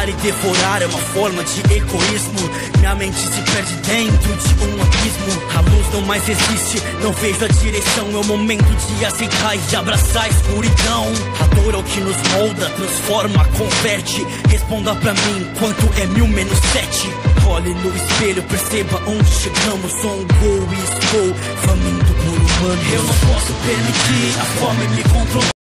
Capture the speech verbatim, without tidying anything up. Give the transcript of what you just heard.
e devorar é uma forma de egoísmo. Minha mente se perde dentro de um abismo. A luz não mais existe, não vejo a direção. É o momento de aceitar e abraçar a escuridão. A dor é o que nos molda, transforma, converte. Responda pra mim, quanto é mil menos sete? Olhe no espelho, perceba onde chegamos. Sou um Ghoul e estou faminto por humano. Eu não posso permitir a fome me controlar.